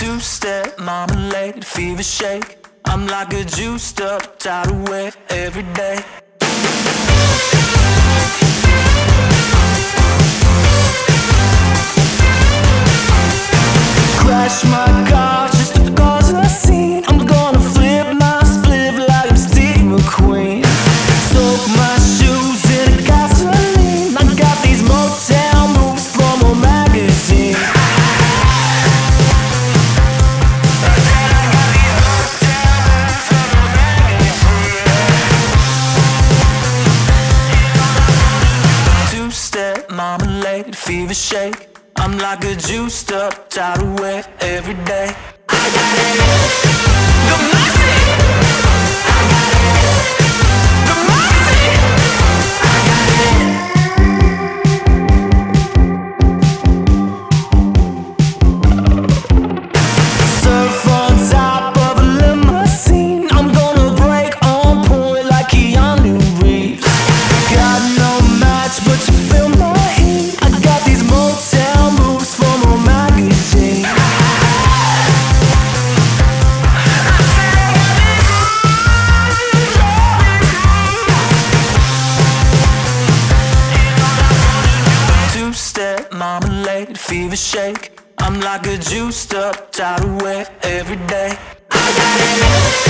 Two-step marmalade, fever shake. I'm like a juiced up tidal wave every day. Crash my car just to cause a scene. I'm gonna flip my spliff like I'm Steve McQueen. Soak my shoes in a gasoline. I got these Motown moves from a magazine. Two-step marmalade, fever shake. I'm like a juiced up tidal wave every day. I got it, the Moxie. I got it, the Moxie. I got it. Surf on top of a limousine. I'm gonna break on point like Keanu Reeves. Got no match, but you feel my heat. I got these Motown moves from a magazine. Two-step marmalade, fever shake. I'm like a juiced up tidal wave every day. I got it.